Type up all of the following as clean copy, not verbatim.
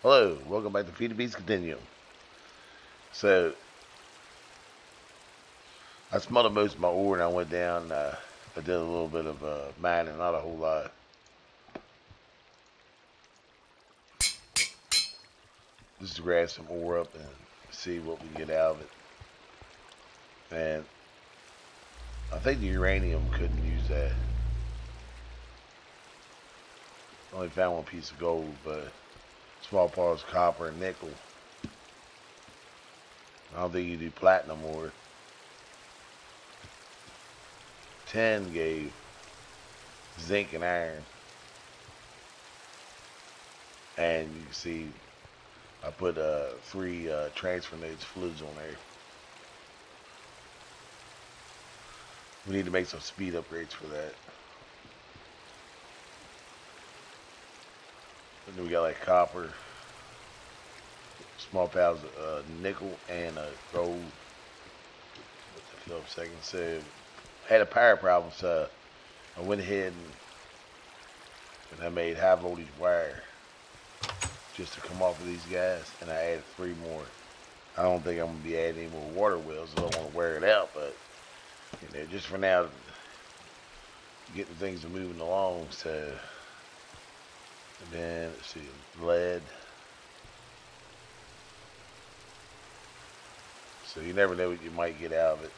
Hello, welcome back to Feed the Beast Continuum. So, I smothered most of my ore and I went down. I did a little bit of mining, not a whole lot. Just to grab some ore up and see what we can get out of it. And I think the uranium couldn't use that. I only found one piece of gold, but small parts of copper and nickel. I don't think you do platinum ore. Tin gave zinc and iron. And you can see I put 3 transfer nodes fluids on there. We need to make some speed upgrades for that. And then we got like copper, small pounds of nickel, and gold. With the fill up second. So I had a power problem, so I went ahead and I made high voltage wire just to come off of these guys, and I added 3 more. I don't think I'm gonna be adding any more water wells. I don't want to wear it out, but you know, just for now, getting things moving along. So, and then let's see, lead. So you never know what you might get out of it.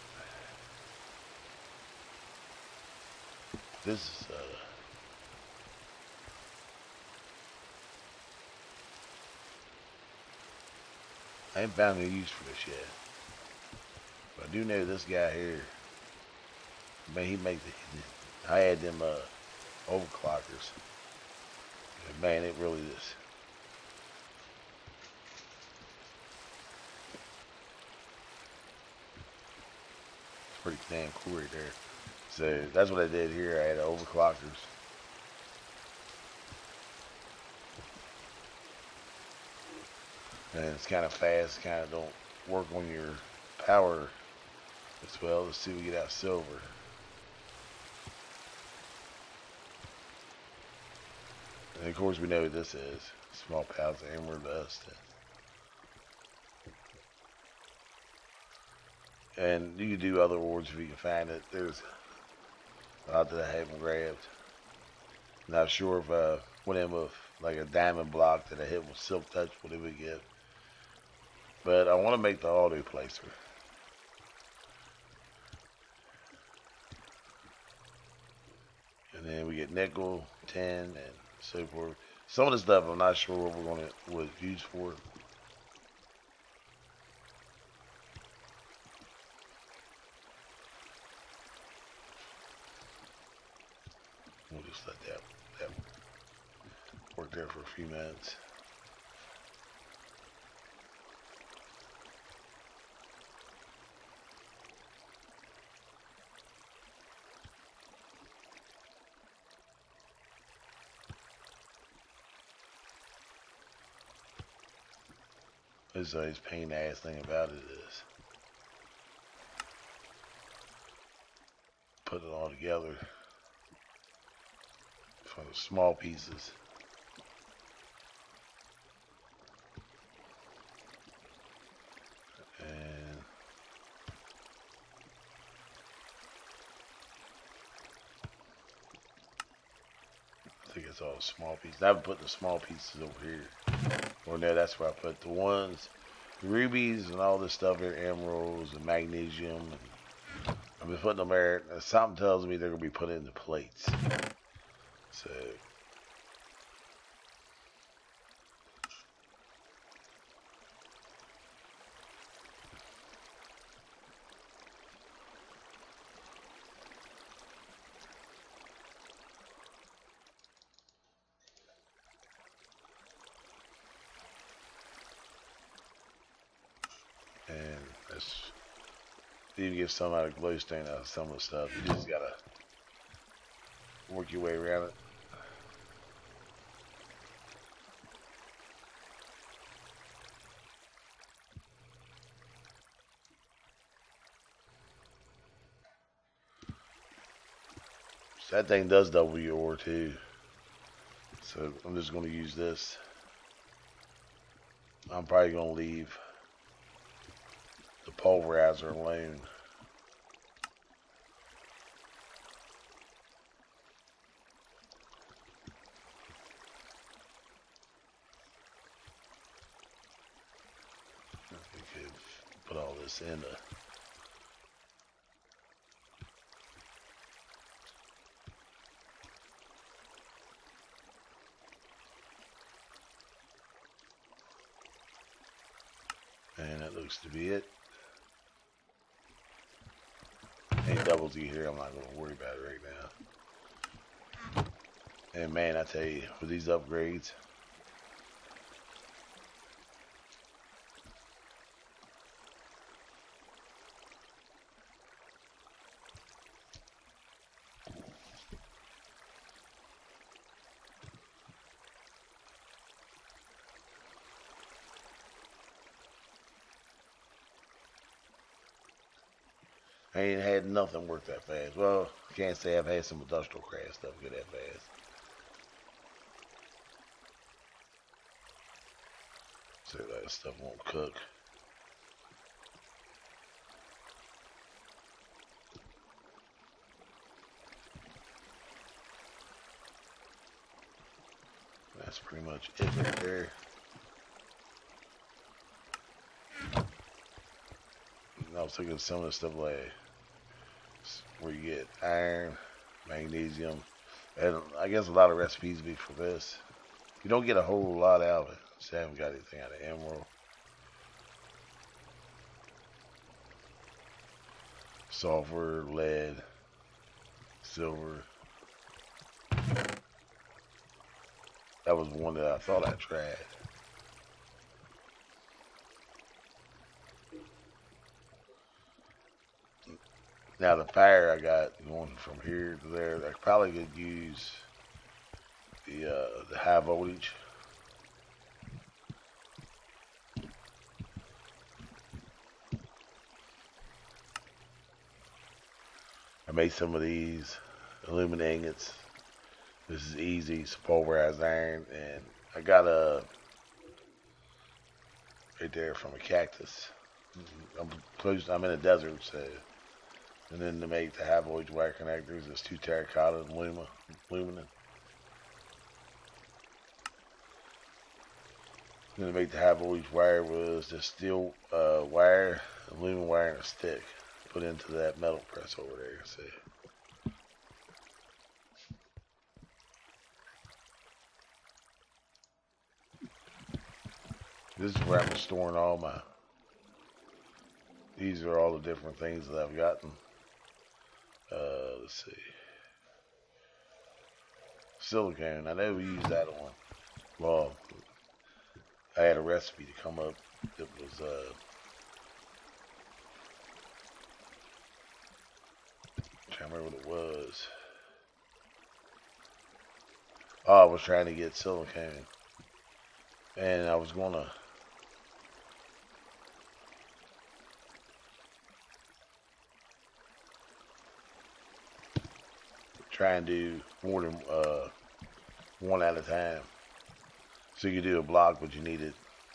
This is I ain't found any use for this yet. But I do know this guy here, man, he makes it. I had them overclockers. And man, it really is. It's pretty damn cool right there. So that's what I did here. I had overclockers. And it's kind of fast, kind of don't work on your power as well. Let's see if we get out silver. And of course we know what this is. Small pounds of emerald dust. And you can do other ores if you can find it. There's a lot that I haven't grabbed. Not sure if I went in with like a diamond block that I hit with silk touch, what it would give. But I want to make the auto placer. And then we get nickel, tin, and so forth. Some of the stuff I'm not sure what we're going to use for. We'll just let that work there for a few minutes. This is pain in the ass thing about it is put it all together for the small pieces. And I think it's all small pieces. I've put the small pieces over here. Well, no, that's where I put the ones, the rubies and all this stuff here, emeralds and magnesium. And I've been putting them there. Something tells me they're going to be put into plates. So, and that's, you can get some out of glowstone out of some of the stuff. You just got to work your way around it. So that thing does double your ore too. So I'm just going to use this. I'm probably gonna leave the pulverizer alone. We could put all this in the and that looks to be it. Any doubles you hear, I'm not going to worry about it right now. And man, I tell you, with these upgrades, I ain't had nothing work that fast. Well, can't say I've had some industrial craft stuff get that fast. So that stuff won't cook. That's pretty much it right there. And I was thinking some of the stuff like where you get iron, magnesium, and I guess a lot of recipes be for this. You don't get a whole lot out of it. So I haven't got anything out of emerald. Sulfur, lead, silver. That was one that I thought I tried. Now the fire I got going from here to there, I probably could use the high voltage. I made some of these aluminum ingots. This is easy, it's pulverized iron, and I got a right there from a cactus. I'm in a desert, so. And then to make the high voltage wire connectors, it's 2 terracotta and aluminum. Then to make the high voltage wire was the steel wire, aluminum wire, and a stick put into that metal press over there. See. This is where I'm storing all my. These are all the different things that I've gotten. Let's see. Silicone. I know we used that on. Well, I had a recipe to come up that was trying to remember what it was. Oh, I was trying to get silicone, and I was gonna. Try and do more than one at a time. So you could do a block, but you needed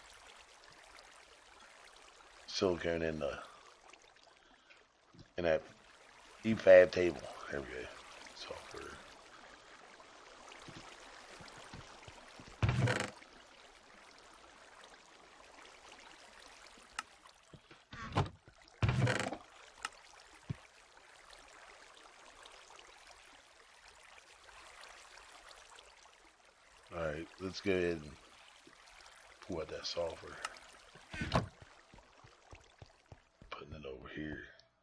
silicone in that EFAB table. There we go. Software. Alright, let's go ahead and pour out that sulfur. Putting it over here.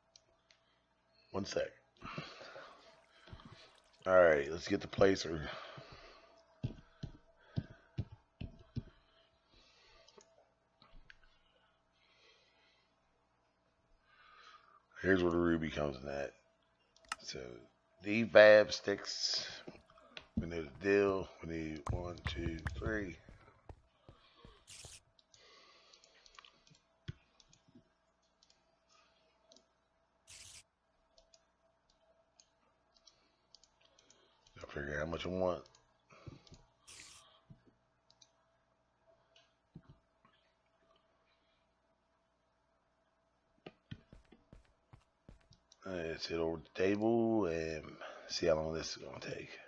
1 sec. Alright, let's get the placer. Here's where the ruby comes in at. So, the EFAB sticks. We need a deal. We need 1, 2, 3. I'll figure out how much I want. Let's hit over the table and see how long this is going to take.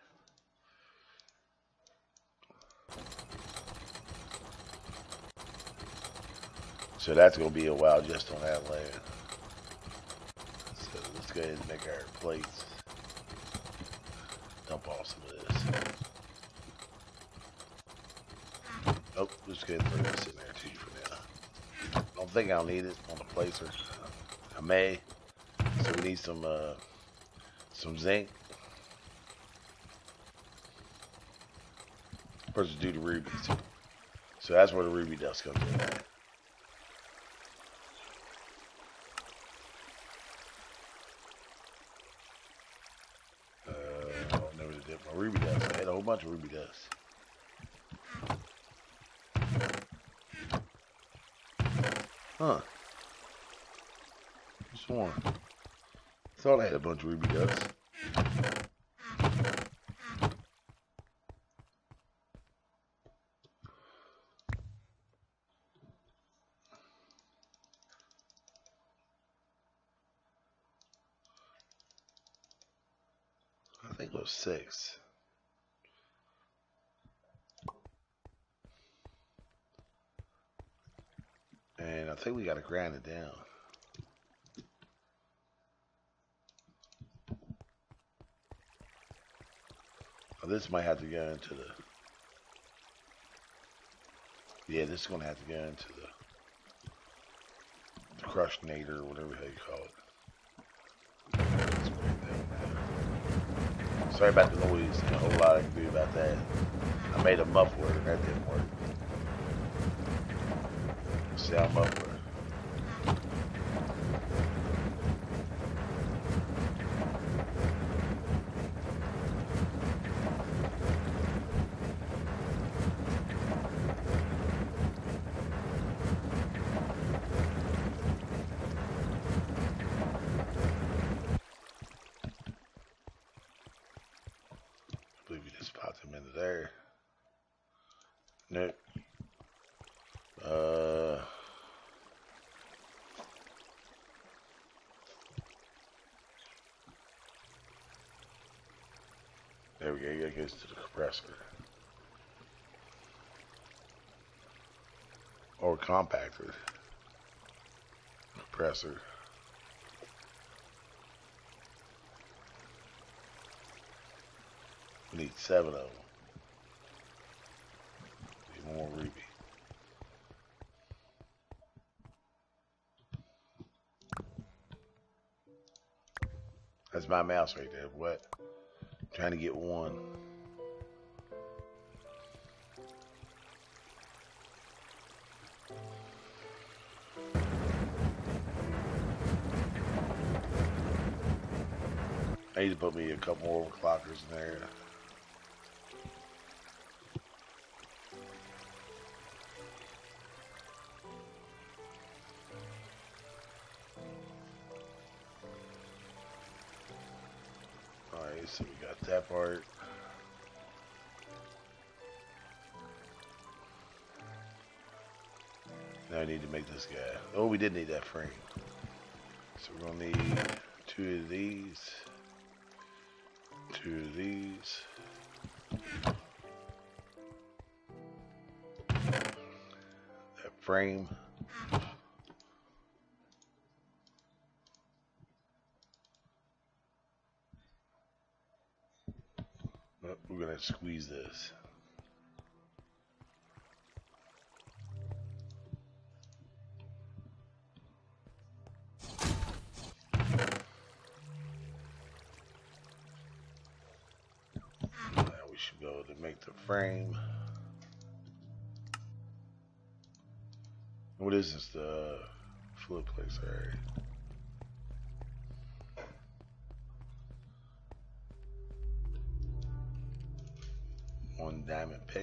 So that's going to be a while just on that land. So let's go ahead and make our plates. Dump off some of this. Oh, let's go ahead and throw this in there too for now. I don't think I'll need it on the placer. I may. So we need some zinc. First, do the rubies. So that's where the ruby dust comes in. I never did my ruby dust. I had a whole bunch of ruby dust. Huh. Which one? I thought I had a bunch of ruby dust. I think it was 6. And I think we got to grind it down. Oh, this might have to go into the... Yeah, this is going to have to go into the crushinator or whatever the hell you call it. Sorry about the noise. There's a whole lot I can do about that. I made a muffler and that didn't work. Sound muffler. I believe we just popped them into there. Nope. There we go. That goes to the compressor. Or compactor. Compressor. We need 7 of them. Need more ruby. That's my mouse right there. What? Trying to get one. I need to put me a couple more overclockers in there. Alright, so we got that part. Now I need to make this guy. Oh, we did need that frame. So we're gonna need 2 of these. 2 of these. That frame. Oh, we're gonna squeeze this. Should be able to make the frame. What is this? The fluid place, alright. One diamond pick.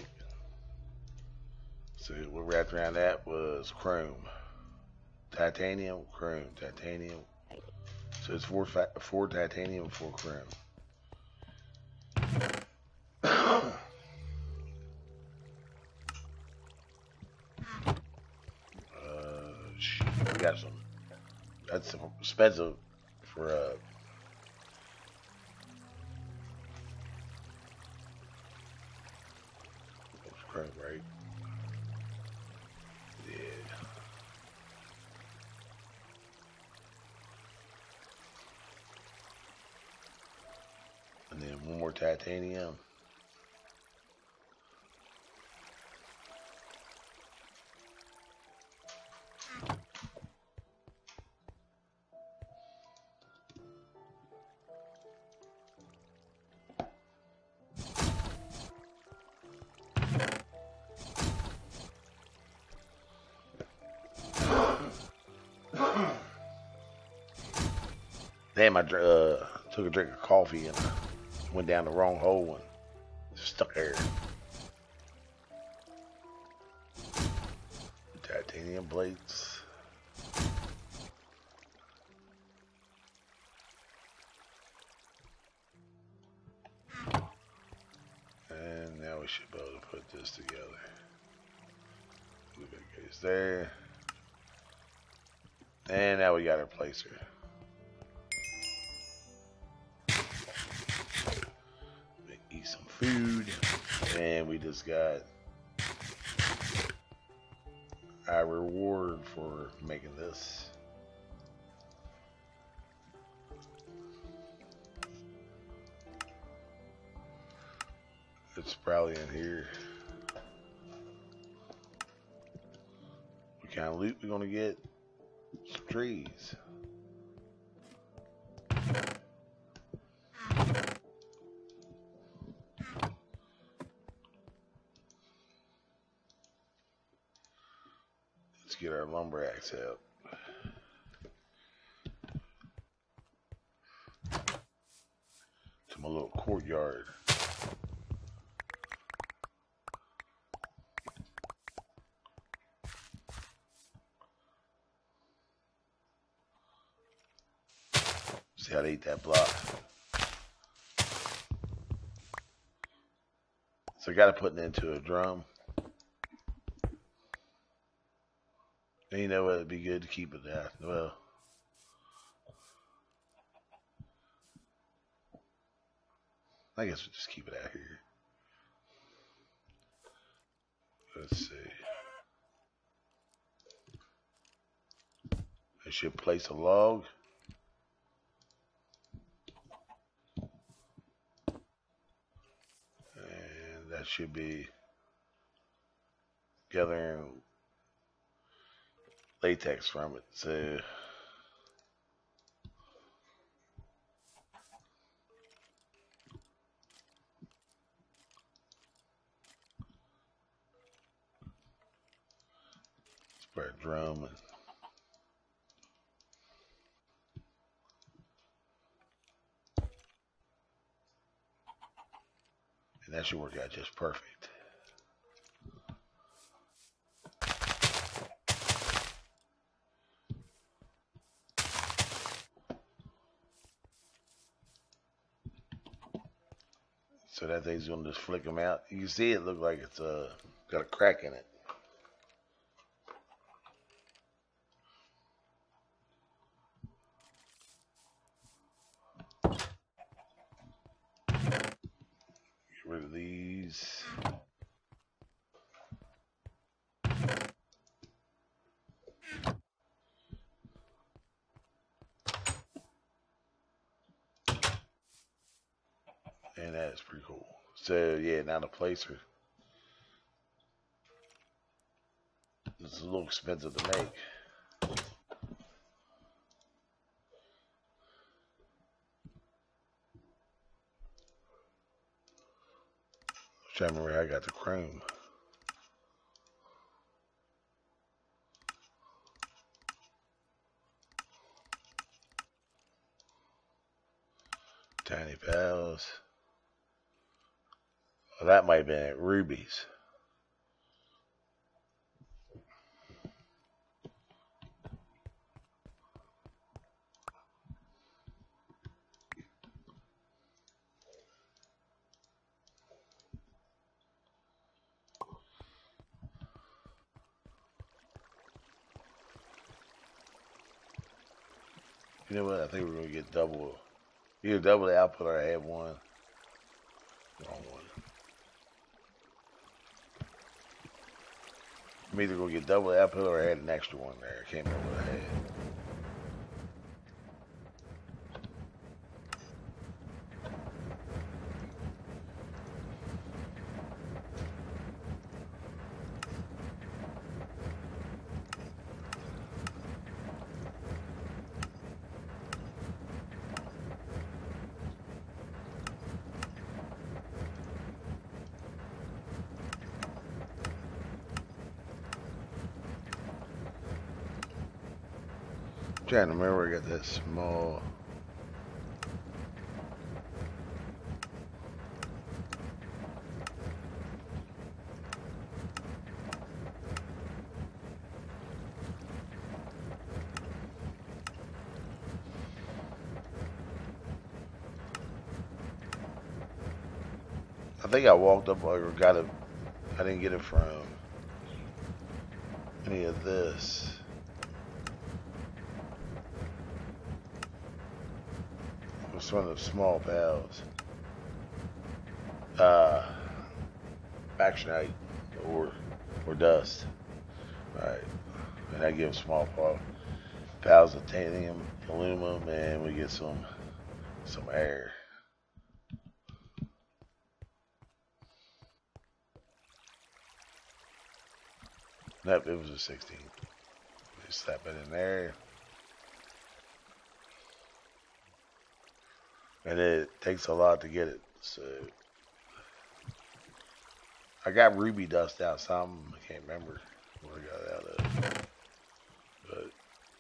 So what wrapped around that was chrome. Titanium, chrome, titanium. So it's 4 titanium, 4 chrome. We got some. That's some expensive for crank, right? Yeah. And then one more titanium. Damn, I took a drink of coffee and went down the wrong hole and stuck there. Titanium plates. And now we should be able to put this together. Look at it goes there. And now we got our placer. Eat some food. And we just got our reward for making this. It's probably in here. What kind of loot we're gonna get? Some trees. Let's get our lumber axe out. To my little courtyard. See how to eat that block. So I got to put it into a drum. And you know what? It'd be good to keep it there. Well, I guess we'll just keep it out here. Let's see. I should place a log. And that should be gathering latex from it. So let's put a drum and that should work out just perfect. So that thing's gonna just flick them out. You can see it look like it's got a crack in it. Get rid of these. And that's pretty cool. So yeah, now the placer. It's a little expensive to make. I'm trying to remember how I got the chrome. Tiny pals. Well, that might have been at Ruby's. You know what? I think we're gonna get double, either double the output or add one. Wrong one. I'm either gonna get double the output or add an extra one there. I can't remember what I had. I'm trying to remember, I got that small. I think I walked up or got it. I didn't get it from any of this. It was one of the small pals. Actionite or dust. Alright. And I give small pals of titanium, aluminum, and we get some air. Nope, it was a 16. Just slap it in there. And it takes a lot to get it. So I got ruby dust out some. I can't remember what I got out of. But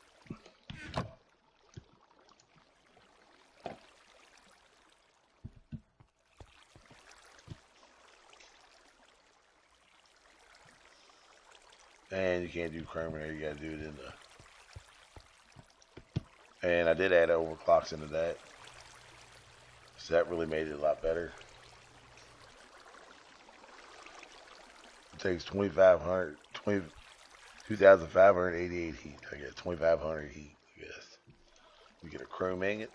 and you can't do chrome in there, you gotta do it in the. And I did add overclocks into that. So that really made it a lot better. It takes 2,588 heat. I get 2,500 heat, I guess. You get a chrome ingot.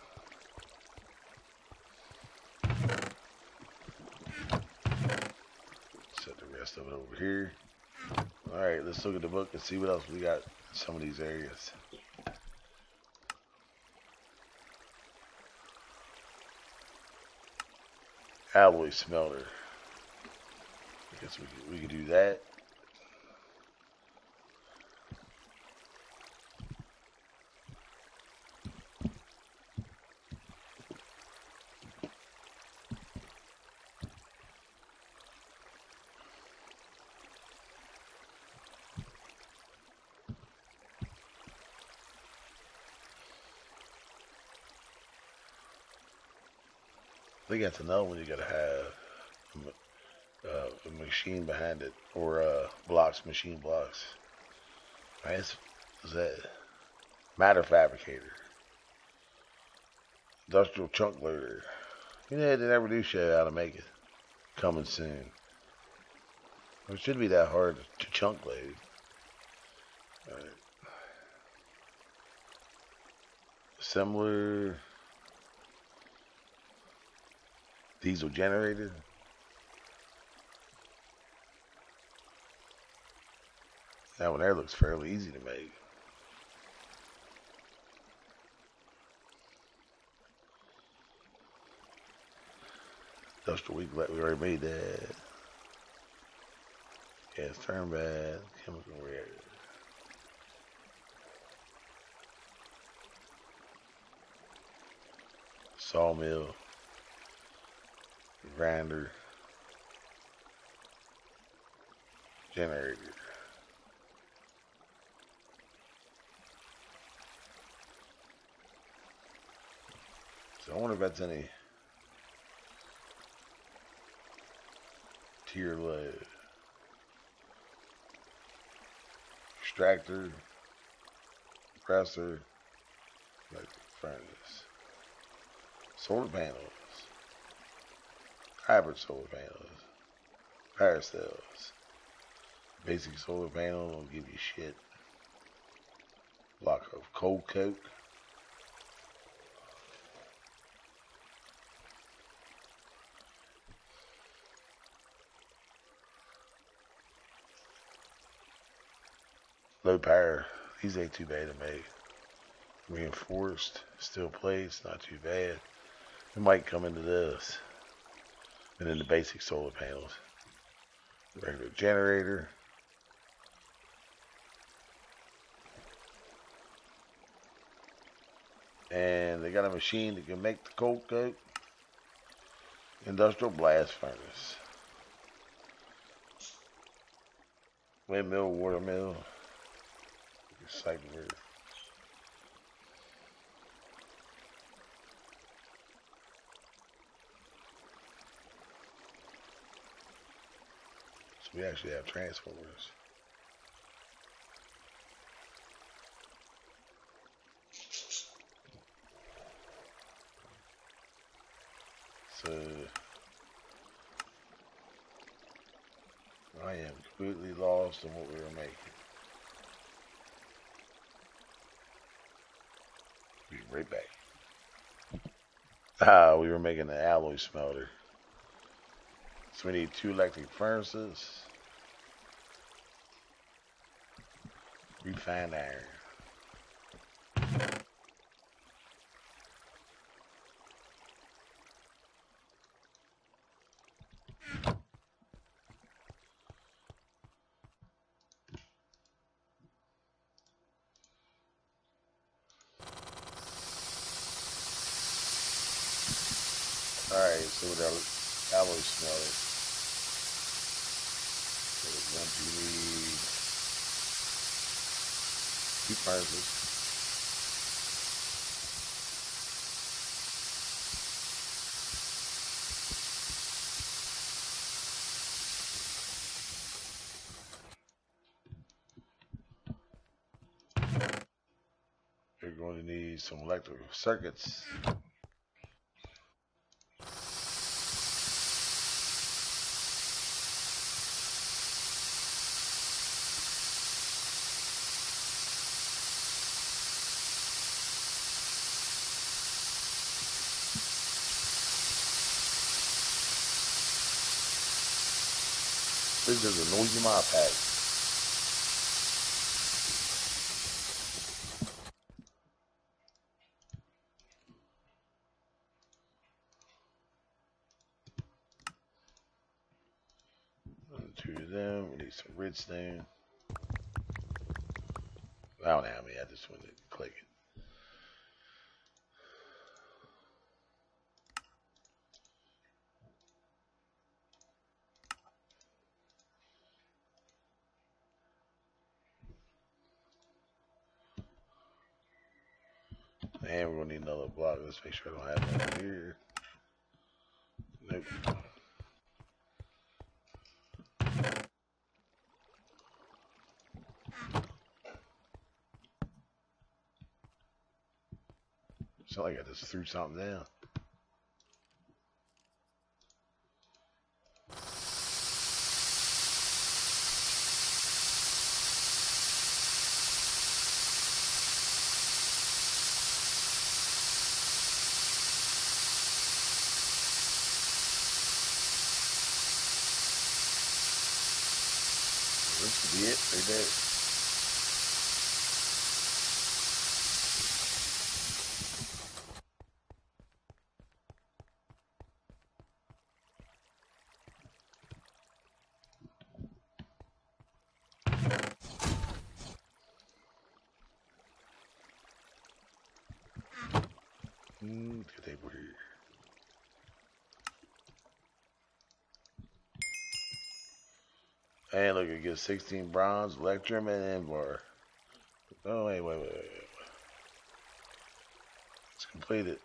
Set the rest of it over here. Alright, let's look at the book and see what else we got in some of these areas. Alloy smelter. I guess we could do that. I think that's another one you gotta have a machine behind it, or machine blocks. I guess was that matter fabricator, industrial chunk loader. You know, they never do show how to make it. Coming soon. It shouldn't be that hard to chunk load. All right. Assembler. Diesel generator. That one there looks fairly easy to make. Industrial weak, we already made that. Gas turbine, chemical reactor. Sawmill. Grinder. Generator. So I wonder if that's any tier load. Extractor. Compressor. Electric furnace. Solar panels. Hybrid solar panels. Power cells. Basic solar panel don't give you shit. Block of cold coke. Low power. These ain't too bad to make. Reinforced. Still plates. Not too bad. We might come into this. And then the basic solar panels. Regular generator. And they got a machine that can make the cold coke. Industrial blast furnace. Windmill, watermill. Recycler. So we actually have transformers. So I am completely lost in what we were making. Be right back. We were making an alloy smelter. So we need 2 electric furnaces. Refined iron. Alright, so with our alloy smelter, we're going to need 2 furnaces. We're going to need some electrical circuits. This is a noisy mod pack. Two of them. We need some redstone. I don't know how many. I just wanted to click it. And we're gonna need another block. Let's make sure I don't have that here. Nope. Sound like I just threw something down. This could be it right there. Get that over here. And look, it gets 16 bronze, electrum, and Invar. Oh, wait. It's completed.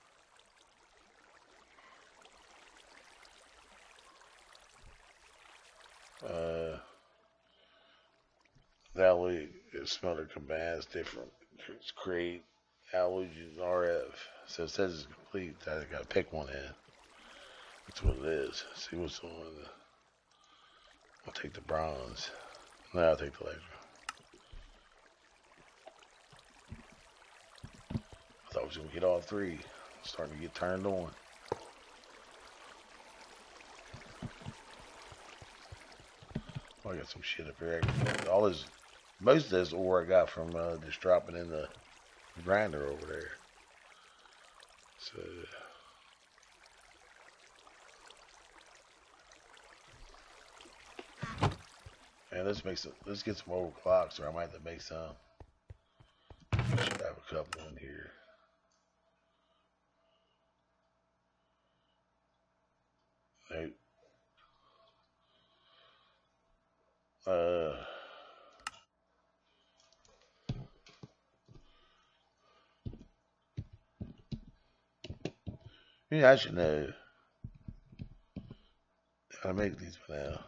The alloy smelter combines different. It's create alloys using RF. So it says it's complete. I gotta pick one in. That's what it is. See what's on the. I'll take the bronze. No, I'll take the electrum. I thought I was gonna get all 3. Starting to get turned on. Oh, I got some shit up here. All this Most of this ore I got from just dropping in the grinder over there. So, and let's get some old clocks, or I might have to make some. Should have a couple in here. Nope. Yeah, I should know how to make these by now.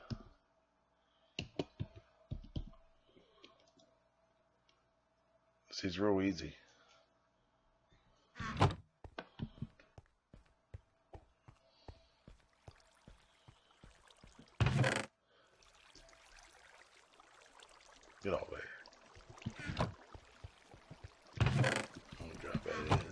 See, it's real easy. Get all there. I'm gonna drop that in.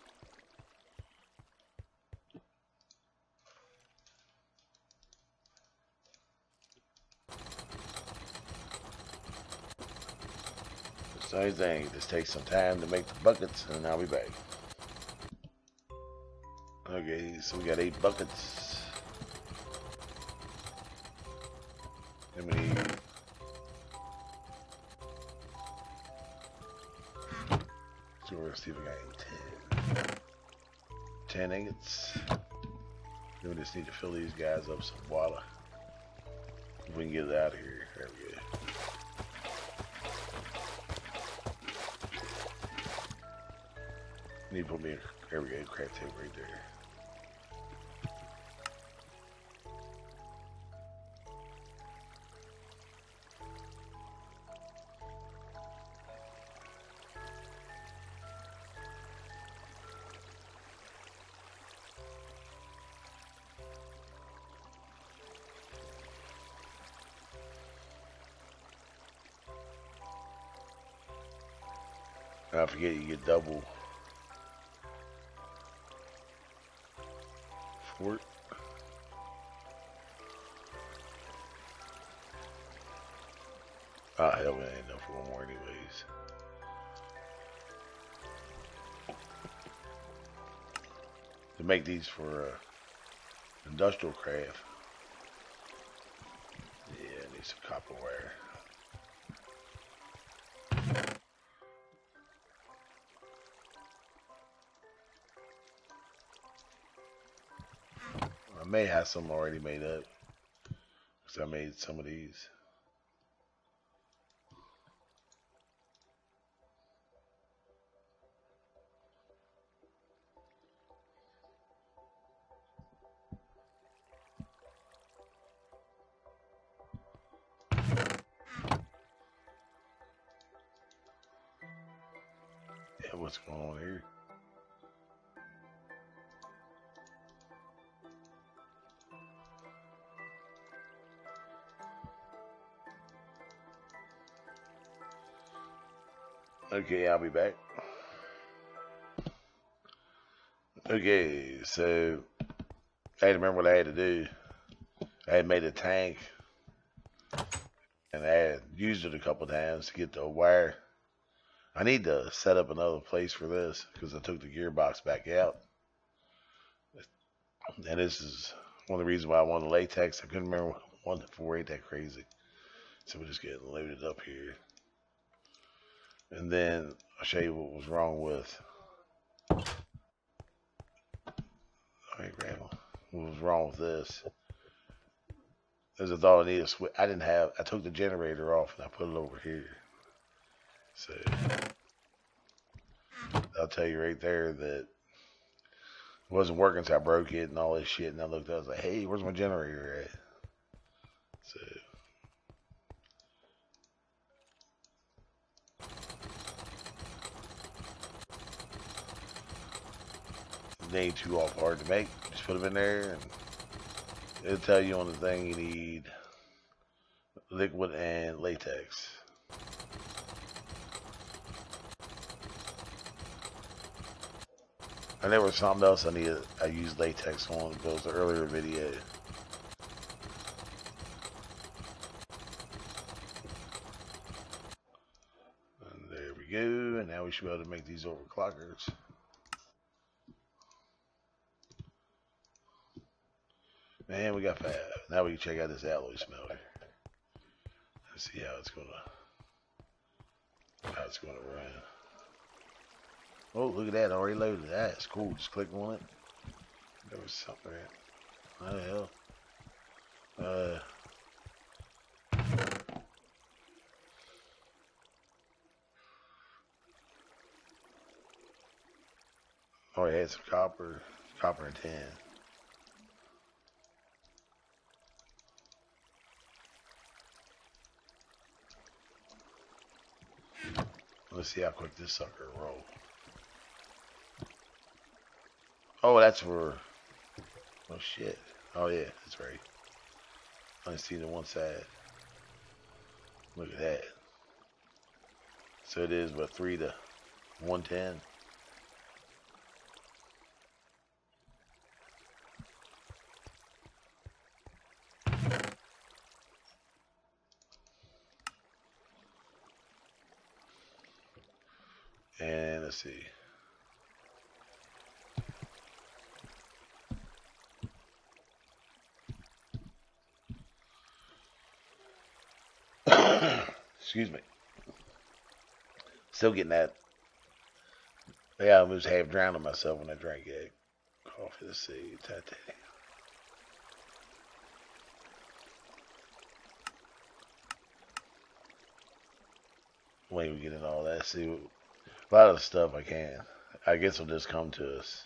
Same thing, just take some time to make the buckets and I'll be back. Okay, so we got 8 buckets. Then we need so we're gonna see if we got 10 ingots. Then we just need to fill these guys up with some water. If we can get it out of here. There we go. Need to put me a, there we go, craft table right there. And I forget you get double fort. Ah, hell, we ain't enough for one more anyways. To make these for industrial craft. Yeah, I need some copper wire. I may have some already made up, because I made some of these. Yeah, what's going on here? Okay, I'll be back. Okay, so I had to remember what I had to do. I had made a tank, and I had used it a couple times to get the wire. I need to set up another place for this because I took the gearbox back out. And this is one of the reasons why I wanted latex. I couldn't remember what before. Ain't that crazy? So we'll just get loaded up here. And then I'll show you what was wrong with. Alright, Grandma. What was wrong with this? Because I thought I needed a switch. I didn't have. I took the generator off and I put it over here. So I'll tell you right there that it wasn't working, so I broke it and all this shit. And I looked up, I was like, "Hey, where's my generator at?" So. They ain't too off hard to make. Just put them in there and it'll tell you on the thing you need liquid and latex. And there was something else I used latex on, but it was an earlier video. we go. And now we should be able to make these overclockers. Man, we got 5. Now we can check out this alloy smelter. Let's see how it's gonna run. Oh, look at that! Already loaded. That's cool. Just click on it. There was something there. What the hell? Oh, it had some copper and tin. Let's see how quick this sucker will roll. Oh, that's for... Oh, shit. Oh, yeah, that's right. I only see the one side. Look at that. So it is, what, 3 to 110? And let's see. Excuse me. Still getting that. Yeah, I was half drowning myself when I drank that coffee. Let's see. When we get in all that, see, a lot of the stuff I can. I guess will just come to us.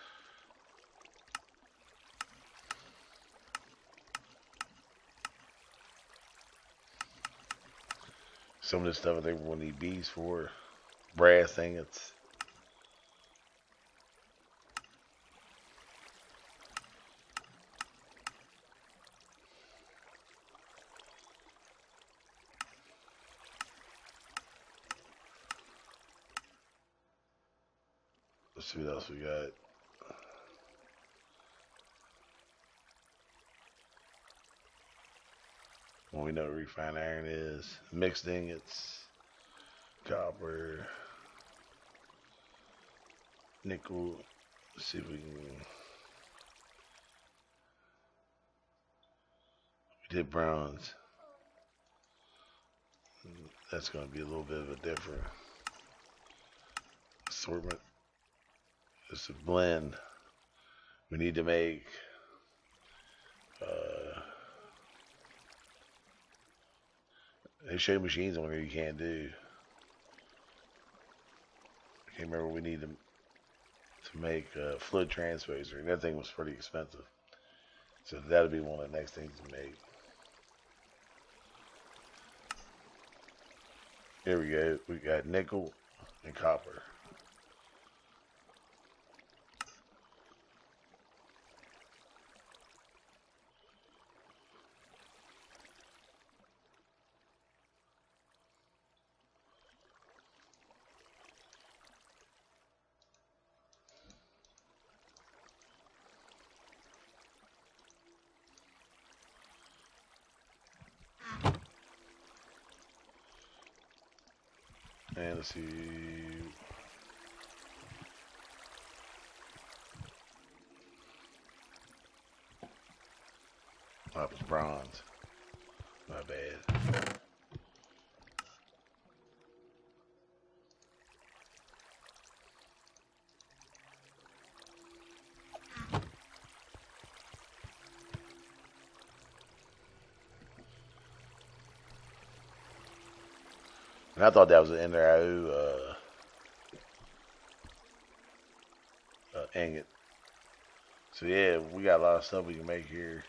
Some of this stuff I think we'll need bees for. Brass ingots. Let's see what else we got. Well, we know what refined iron is. Mixed ingots, copper, nickel. Let's see if we can. We did bronze. That's going to be a little bit of a different assortment. It's a blend. We need to make they show machines on there you can't do. I can't remember what we need to make a fluid transposer. And that thing was pretty expensive. So that'll be one of the next things to make. Here we go. We got nickel and copper. And let's see. Oh, it was bronze. My bad. And I thought that was an NRO ingot. So yeah, we got a lot of stuff we can make here.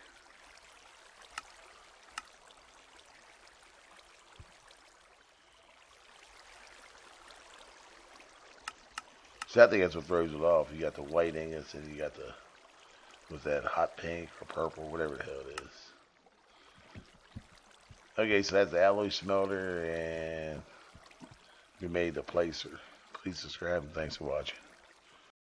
So I think that's what throws it off. You got the white ingots and you got the, with that hot pink or purple, whatever the hell it is. Okay, so that's the alloy smelter, and we made the placer. Please subscribe and thanks for watching.